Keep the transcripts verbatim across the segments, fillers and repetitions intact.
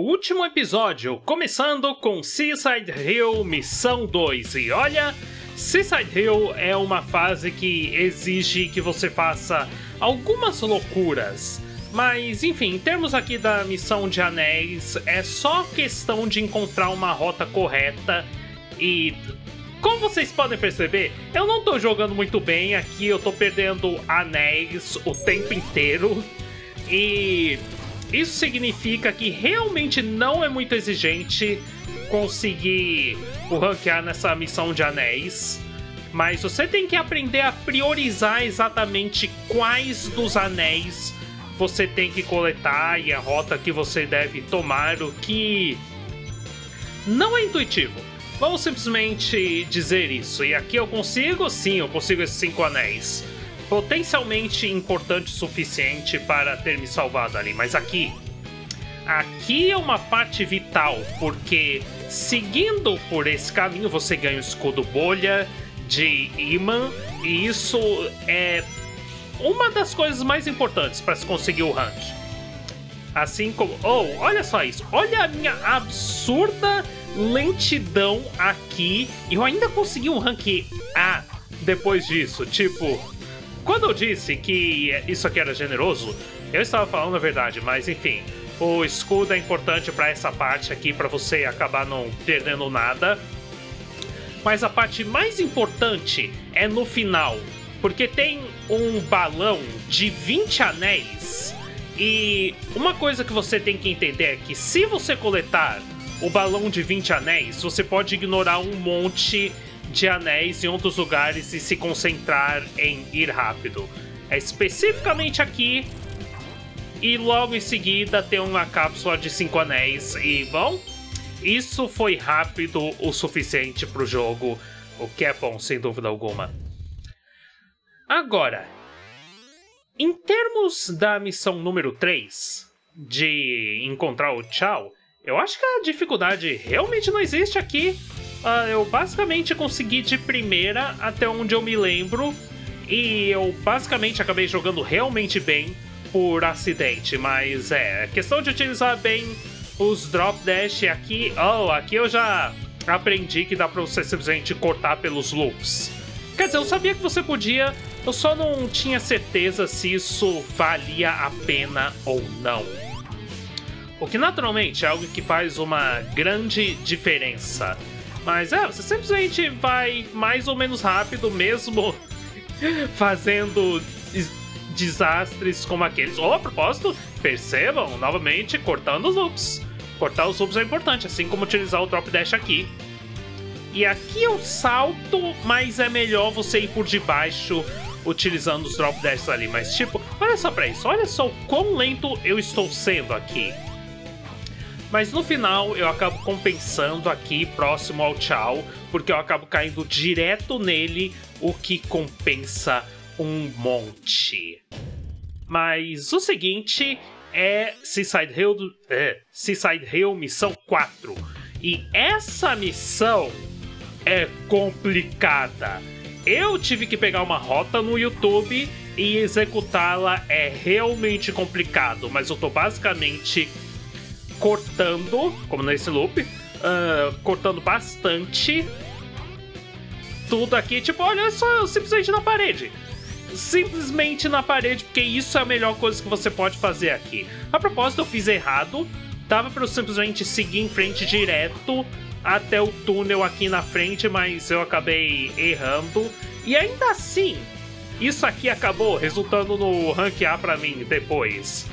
último episódio, começando com Seaside Hill Missão dois. E olha, Seaside Hill é uma fase que exige que você faça algumas loucuras. Mas enfim, em termos aqui da missão de anéis, é só questão de encontrar uma rota correta. E como vocês podem perceber, eu não tô jogando muito bem aqui, eu tô perdendo anéis o tempo inteiro. E isso significa que realmente não é muito exigente conseguir o ranquear nessa missão de anéis. Mas você tem que aprender a priorizar exatamente quais dos anéis você tem que coletar e a rota que você deve tomar, o que não é intuitivo. Vamos simplesmente dizer isso. E aqui eu consigo? Sim, eu consigo esses cinco anéis. Potencialmente importante o suficiente para ter me salvado ali. Mas aqui... Aqui é uma parte vital, porque seguindo por esse caminho você ganha o escudo bolha de imã. E isso é uma das coisas mais importantes para se conseguir o rank. Assim como... Oh, olha só isso. Olha a minha absurda lentidão aqui. E eu ainda consegui um rank A depois disso. Tipo, quando eu disse que isso aqui era generoso, eu estava falando a verdade, mas enfim. O escudo é importante para essa parte aqui, para você acabar não perdendo nada. Mas a parte mais importante é no final, porque tem um balão de vinte anéis. E uma coisa que você tem que entender é que se você coletar o balão de vinte anéis, você pode ignorar um monte de anéis em outros lugares e se concentrar em ir rápido. É especificamente aqui. E logo em seguida tem uma cápsula de cinco anéis. E, bom, isso foi rápido o suficiente para o jogo, o que é bom, sem dúvida alguma. Agora, em termos da missão número três, de encontrar o Chao, eu acho que a dificuldade realmente não existe aqui. Uh, eu basicamente consegui de primeira até onde eu me lembro. E eu basicamente acabei jogando realmente bem por acidente. Mas é, questão de utilizar bem os drop dash aqui. Oh, aqui eu já aprendi que dá pra você simplesmente cortar pelos loops. Quer dizer, eu sabia que você podia, eu só não tinha certeza se isso valia a pena ou não. O que naturalmente é algo que faz uma grande diferença. Mas é, você simplesmente vai mais ou menos rápido mesmo fazendo desastres como aqueles. Oh, a propósito, percebam, novamente, cortando os loops. Cortar os loops é importante, assim como utilizar o drop dash aqui. E aqui eu salto, mas é melhor você ir por debaixo utilizando os drop dashes ali. Mas tipo, olha só pra isso, olha só o quão lento eu estou sendo aqui. Mas no final eu acabo compensando aqui próximo ao Chao, porque eu acabo caindo direto nele, o que compensa um monte. Mas o seguinte é Seaside Hill, é, Seaside Hill Missão quatro. E essa missão é complicada. Eu tive que pegar uma rota no YouTube e executá-la. É realmente complicado, mas eu tô basicamente cortando, como nesse loop, uh, cortando bastante tudo aqui. Tipo, olha só, simplesmente na parede. Simplesmente na parede, porque isso é a melhor coisa que você pode fazer aqui. A propósito, eu fiz errado. Dava pra eu simplesmente seguir em frente direto até o túnel aqui na frente, mas eu acabei errando. E ainda assim, isso aqui acabou resultando no rank A pra mim depois.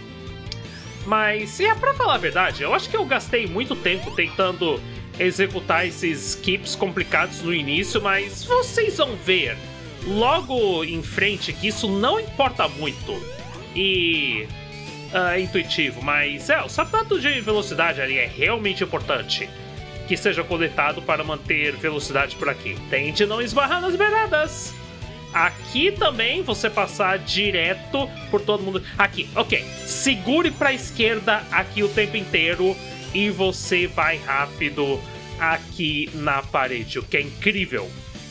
Mas, e é pra falar a verdade, eu acho que eu gastei muito tempo tentando executar esses skips complicados no início, mas vocês vão ver logo em frente que isso não importa muito. E... Uh, intuitivo, mas é, o sapato de velocidade ali é realmente importante que seja coletado para manter velocidade por aqui. Tente não esbarrar nas beiradas. Aqui também você passar direto por todo mundo. Aqui, ok. Segure para a esquerda aqui o tempo inteiro e você vai rápido aqui na parede, o que é incrível.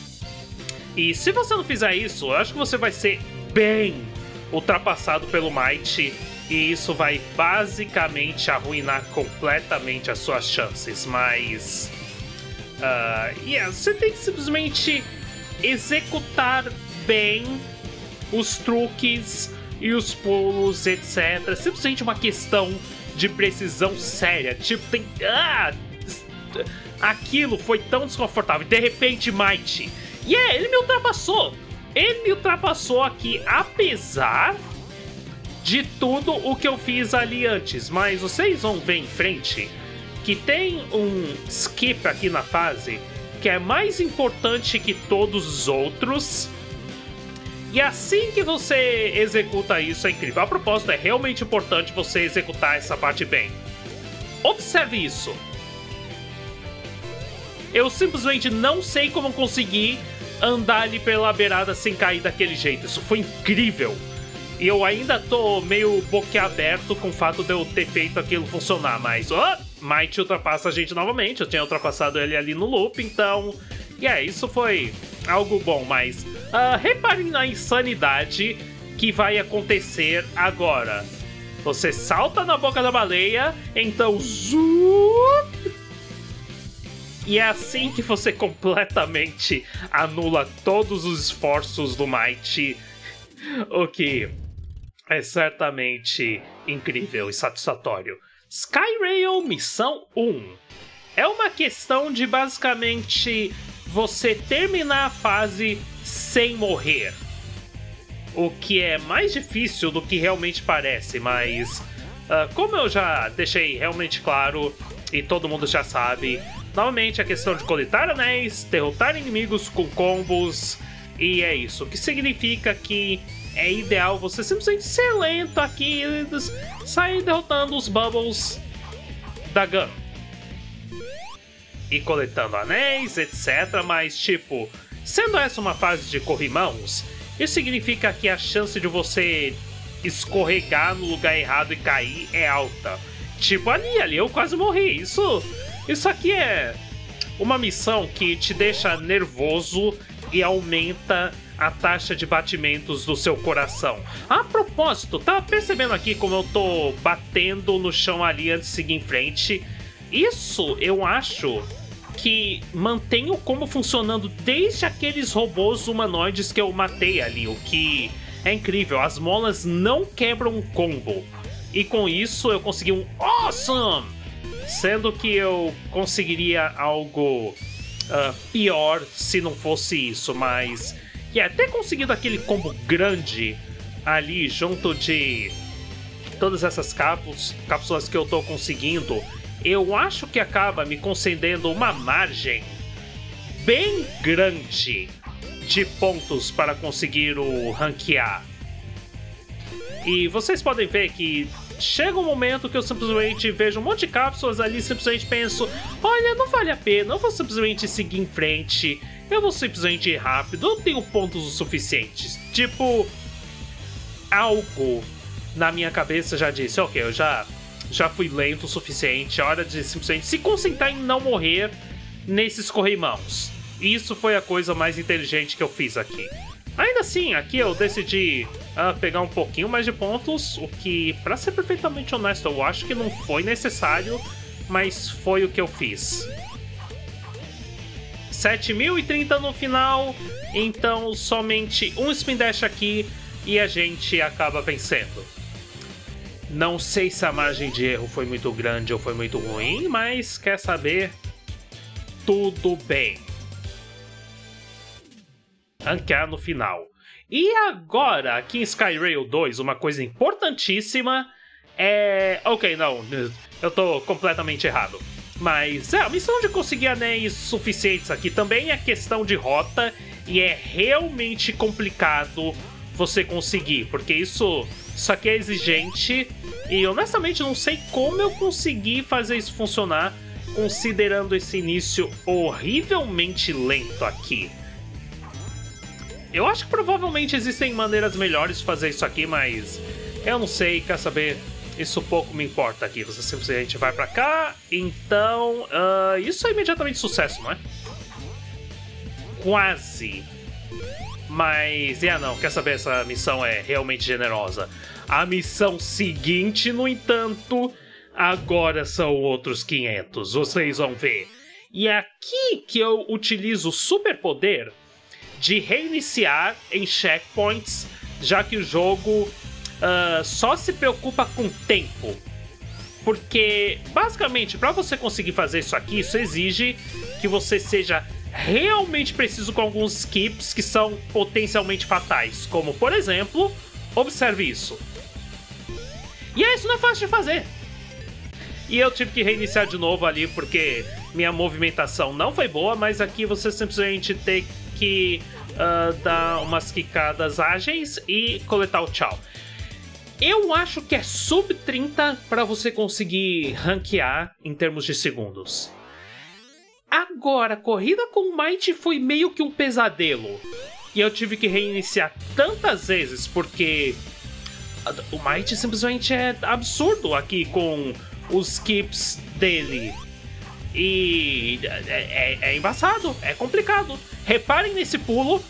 E se você não fizer isso, eu acho que você vai ser bem ultrapassado pelo Might E isso vai basicamente arruinar completamente as suas chances, mas... Uh, yeah, você tem que simplesmente executar bem os truques e os pulos, etcétera. Simplesmente uma questão de precisão séria. Tipo, tem... Ah, aquilo foi tão desconfortável. De repente, Might... E yeah, ele me ultrapassou. Ele me ultrapassou aqui, apesar de tudo o que eu fiz ali antes. Mas vocês vão ver em frente que tem um skip aqui na fase que é mais importante que todos os outros. E assim que você executa isso, é incrível. A propósito, é realmente importante você executar essa parte bem. Observe isso. Eu simplesmente não sei como conseguir andar ali pela beirada sem cair daquele jeito. Isso foi incrível. E eu ainda tô meio boquiaberto com o fato de eu ter feito aquilo funcionar. Mas, ó, oh, Might ultrapassa a gente novamente. Eu tinha ultrapassado ele ali no loop, então... E yeah, isso foi algo bom, mas... Uh, reparem na insanidade que vai acontecer agora. Você salta na boca da baleia, então... Zup, e é assim que você completamente anula todos os esforços do Might, o que é certamente incrível e satisfatório. Skyrail Missão um. É uma questão de basicamente você terminar a fase sem morrer. O que é mais difícil do que realmente parece, mas uh, como eu já deixei realmente claro e todo mundo já sabe... Novamente, a questão de coletar anéis, derrotar inimigos com combos, e é isso. O que significa que é ideal você simplesmente ser lento aqui e sair derrotando os bubbles da Gun. E coletando anéis, etcétera. Mas, tipo, sendo essa uma fase de corrimãos, isso significa que a chance de você escorregar no lugar errado e cair é alta. Tipo, ali, ali eu quase morri. Isso... Isso aqui é uma missão que te deixa nervoso e aumenta a taxa de batimentos do seu coração. A propósito, tá percebendo aqui como eu tô batendo no chão ali antes de seguir em frente? Isso eu acho que mantém o combo funcionando desde aqueles robôs humanoides que eu matei ali, o que é incrível. As molas não quebram o combo. E com isso eu consegui um Awesome! Sendo que eu conseguiria algo uh, pior se não fosse isso, mas... E yeah, ter conseguido aquele combo grande ali junto de todas essas cápsulas, cápsulas que eu tô conseguindo, eu acho que acaba me concedendo uma margem bem grande de pontos para conseguir o ranquear. E vocês podem ver que chega um momento que eu simplesmente vejo um monte de cápsulas ali e simplesmente penso, olha, não vale a pena, eu vou simplesmente seguir em frente, eu vou simplesmente ir rápido, eu tenho pontos o suficientes. Tipo, algo na minha cabeça já disse, ok, eu já, já fui lento o suficiente, é hora de simplesmente se concentrar em não morrer nesses corrimãos. E isso foi a coisa mais inteligente que eu fiz aqui. Ainda assim, aqui eu decidi uh, pegar um pouquinho mais de pontos, o que, pra ser perfeitamente honesto, eu acho que não foi necessário, mas foi o que eu fiz. sete mil e trinta no final, então somente um Spin Dash aqui e a gente acaba vencendo. Não sei se a margem de erro foi muito grande ou foi muito ruim, mas quer saber? Tudo bem. Ranquear no final. E agora, aqui em Skyrail dois, uma coisa importantíssima é... Ok, não, eu tô completamente errado. Mas é, a missão de conseguir anéis suficientes aqui também é questão de rota e é realmente complicado você conseguir, porque isso, isso aqui é exigente e honestamente não sei como eu consegui fazer isso funcionar considerando esse início horrivelmente lento aqui. Eu acho que provavelmente existem maneiras melhores de fazer isso aqui, mas eu não sei, quer saber? Isso pouco me importa aqui. Você simplesmente vai pra cá, então... Uh, isso é imediatamente sucesso, não é? Quase. Mas, yeah, não, quer saber? Essa missão é realmente generosa. A missão seguinte, no entanto, agora são outros quinhentos, vocês vão ver. E é aqui que eu utilizo o superpoder de reiniciar em checkpoints, já que o jogo uh, só se preocupa com tempo. Porque, basicamente, para você conseguir fazer isso aqui, isso exige que você seja realmente preciso com alguns skips que são potencialmente fatais. Como, por exemplo, observe isso. E é, isso não é fácil de fazer. E eu tive que reiniciar de novo ali porque minha movimentação não foi boa, mas aqui você simplesmente tem que uh, dar umas quicadas ágeis e coletar o tchau. Eu acho que é sub trinta para você conseguir ranquear em termos de segundos. Agora, a corrida com o Might foi meio que um pesadelo. E eu tive que reiniciar tantas vezes porque o Might simplesmente é absurdo aqui com os skips dele. E é, é, é embaçado, é complicado. Reparem nesse pulo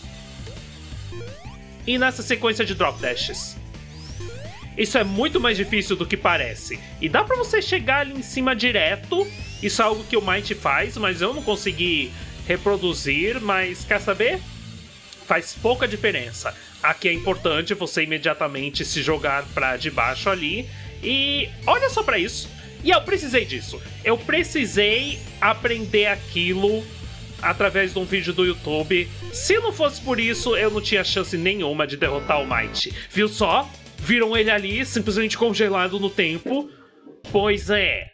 e nessa sequência de drop dashes. Isso é muito mais difícil do que parece. E dá pra você chegar ali em cima direto. Isso é algo que o Might faz, mas eu não consegui reproduzir. Mas quer saber? Faz pouca diferença. Aqui é importante você imediatamente se jogar pra debaixo ali. E olha só pra isso. E eu precisei disso. Eu precisei aprender aquilo através de um vídeo do YouTube. Se não fosse por isso, eu não tinha chance nenhuma de derrotar o Might. Viu só? Viram ele ali, simplesmente congelado no tempo. Pois é.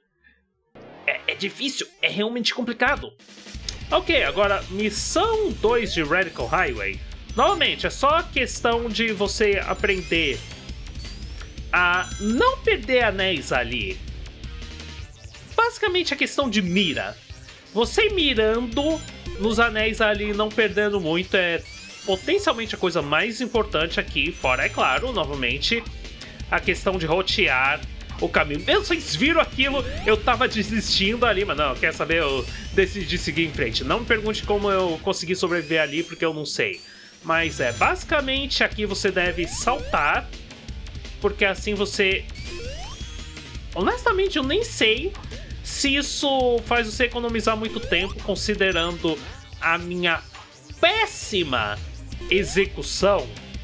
É, é difícil, é realmente complicado. Ok, agora, missão dois de Radical Highway. Novamente, é só questão de você aprender a não perder anéis ali. Basicamente, é questão de mira. Você mirando nos anéis ali, não perdendo muito, é potencialmente a coisa mais importante aqui. Fora, é claro, novamente, a questão de rotear o caminho. Mesmo vocês viram aquilo, eu tava desistindo ali, mas não, quer saber, eu decidi seguir em frente. Não me pergunte como eu consegui sobreviver ali, porque eu não sei. Mas é, basicamente aqui você deve saltar, porque assim você... Honestamente, eu nem sei se isso faz você economizar muito tempo, considerando a minha péssima execução.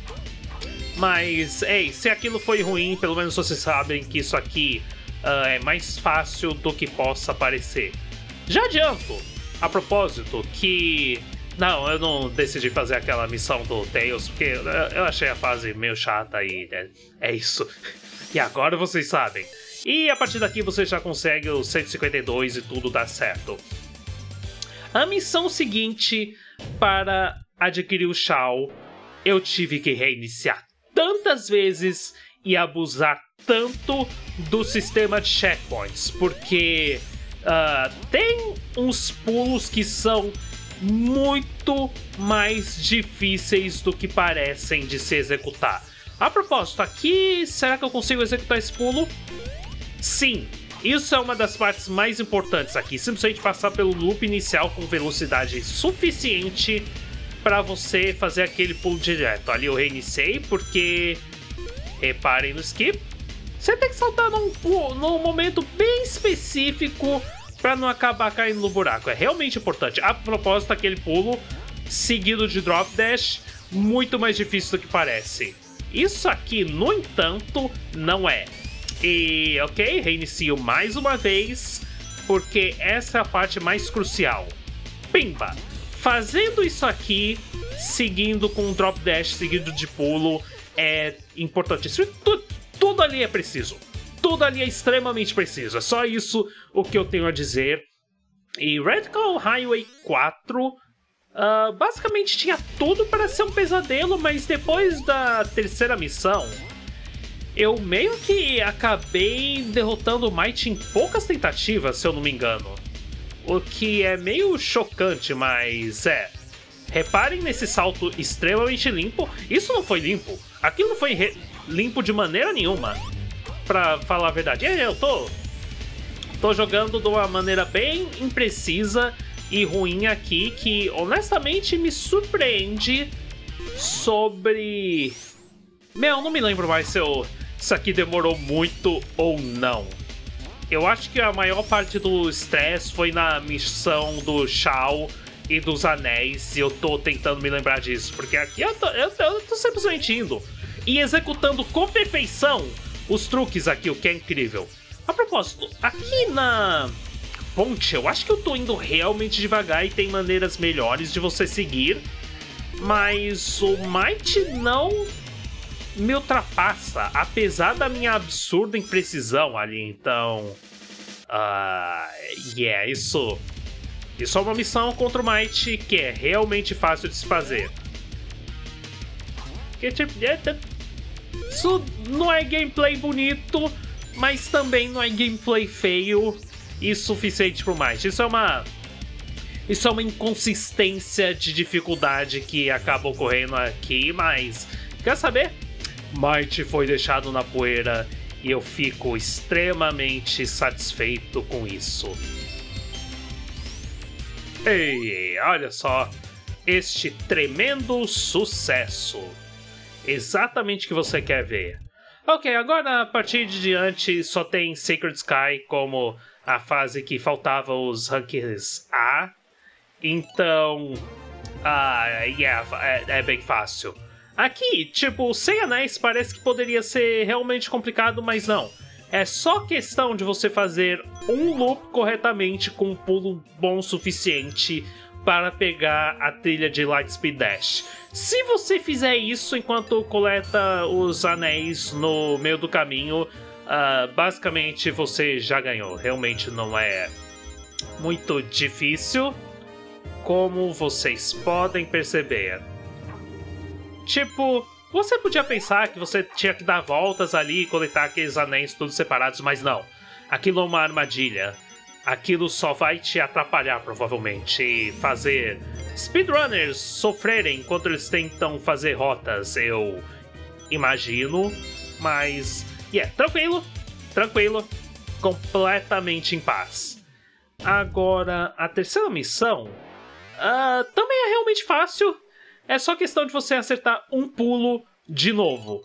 Mas, ei, se aquilo foi ruim, pelo menos vocês sabem que isso aqui uh, é mais fácil do que possa parecer. Já adianto, a propósito, que... Não, eu não decidi fazer aquela missão do Tails, porque eu achei a fase meio chata e é, é isso. E agora vocês sabem. E a partir daqui você já consegue o cento e cinquenta e dois e tudo dá certo. A missão seguinte, para adquirir o Chao, eu tive que reiniciar tantas vezes e abusar tanto do sistema de checkpoints, porque uh, tem uns pulos que são muito mais difíceis do que parecem de se executar. A propósito, aqui, será que eu consigo executar esse pulo? Sim, isso é uma das partes mais importantes aqui. Simplesmente passar pelo loop inicial com velocidade suficiente para você fazer aquele pulo direto. Ali eu reiniciei porque, reparem no skip, você tem que saltar num, num momento bem específico para não acabar caindo no buraco. É realmente importante. A propósito, aquele pulo seguido de drop dash, muito mais difícil do que parece. Isso aqui, no entanto, não é. E, ok, reinicio mais uma vez, porque essa é a parte mais crucial. Pimba! Fazendo isso aqui, seguindo com um drop dash seguido de pulo, é importantíssimo. Tudo, tudo ali é preciso. Tudo ali é extremamente preciso. É só isso o que eu tenho a dizer. E Radical Highway quatro uh, basicamente tinha tudo para ser um pesadelo, mas depois da terceira missão, eu meio que acabei derrotando o Might em poucas tentativas, se eu não me engano. O que é meio chocante, mas é. Reparem nesse salto extremamente limpo. Isso não foi limpo. Aquilo não foi limpo de maneira nenhuma, pra falar a verdade. Eu tô, tô jogando de uma maneira bem imprecisa e ruim aqui, que honestamente me surpreende sobre Meu, não me lembro mais se eu, isso aqui demorou muito ou não. Eu acho que a maior parte do estresse foi na missão do Shao e dos anéis, e eu tô tentando me lembrar disso, porque aqui eu tô, eu, eu tô simplesmente indo e executando com perfeição os truques aqui, o que é incrível. A propósito, aqui na ponte, eu acho que eu tô indo realmente devagar e tem maneiras melhores de você seguir, mas o Might não me ultrapassa, apesar da minha absurda imprecisão ali, então... Uh, yeah, isso... Isso é uma missão contra o Might que é realmente fácil de se fazer. Que, tipo, isso não é gameplay bonito, mas também não é gameplay feio e suficiente pro Might. Isso é uma... Isso é uma inconsistência de dificuldade que acaba ocorrendo aqui, mas... Quer saber? Might foi deixado na poeira e eu fico extremamente satisfeito com isso. Ei, olha só, este tremendo sucesso. Exatamente o que você quer ver. Ok, agora a partir de diante só tem Sacred Sky como a fase que faltava os ranks A. Então, ah, yeah, é, é bem fácil. Aqui, tipo, sem anéis parece que poderia ser realmente complicado, mas não. É só questão de você fazer um loop corretamente com um pulo bom o suficiente para pegar a trilha de Lightspeed Dash. Se você fizer isso enquanto coleta os anéis no meio do caminho, uh, basicamente você já ganhou. Realmente não é muito difícil, como vocês podem perceber. Tipo, você podia pensar que você tinha que dar voltas ali e coletar aqueles anéis todos separados, mas não. Aquilo é uma armadilha. Aquilo só vai te atrapalhar, provavelmente, e fazer speedrunners sofrerem enquanto eles tentam fazer rotas, eu imagino. Mas, yeah, tranquilo, tranquilo, completamente em paz. Agora, a terceira missão uh, também é realmente fácil. É só questão de você acertar um pulo de novo.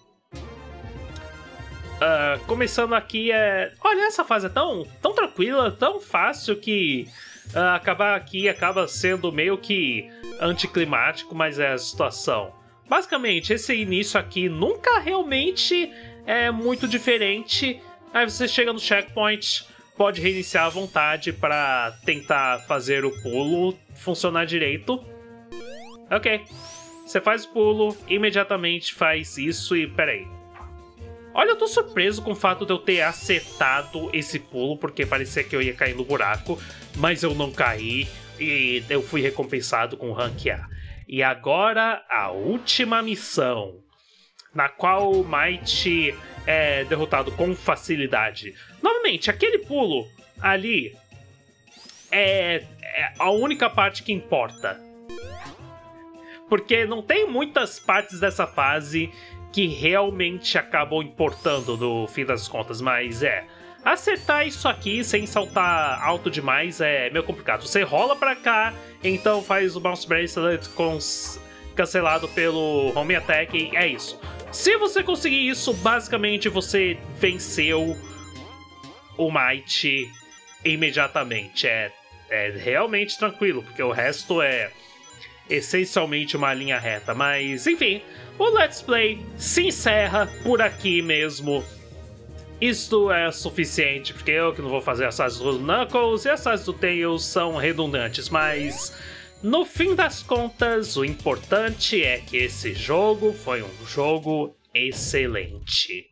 Uh, começando aqui é... Olha, essa fase é tão, tão tranquila, tão fácil que uh, acabar aqui acaba sendo meio que anticlimático, mas é a situação. Basicamente, esse início aqui nunca realmente é muito diferente. Aí você chega no checkpoint, pode reiniciar à vontade para tentar fazer o pulo funcionar direito. Ok. Você faz o pulo, imediatamente faz isso e... Peraí. Olha, eu tô surpreso com o fato de eu ter acertado esse pulo, porque parecia que eu ia cair no buraco, mas eu não caí e eu fui recompensado com o Rank A. E agora, a última missão, na qual o Might é derrotado com facilidade. Novamente, aquele pulo ali é, é a única parte que importa. Porque não tem muitas partes dessa fase que realmente acabam importando no fim das contas, mas é... Acertar isso aqui sem saltar alto demais é meio complicado. Você rola pra cá, então faz o Bounce Bracelet cancelado pelo Home Attack e é isso. Se você conseguir isso, basicamente você venceu o Might imediatamente. É, é realmente tranquilo, porque o resto é... essencialmente uma linha reta, mas enfim, o Let's Play se encerra por aqui mesmo. Isto é suficiente, porque eu que não vou fazer as fases do Knuckles e as fases do Tails são redundantes, mas no fim das contas, o importante é que esse jogo foi um jogo excelente.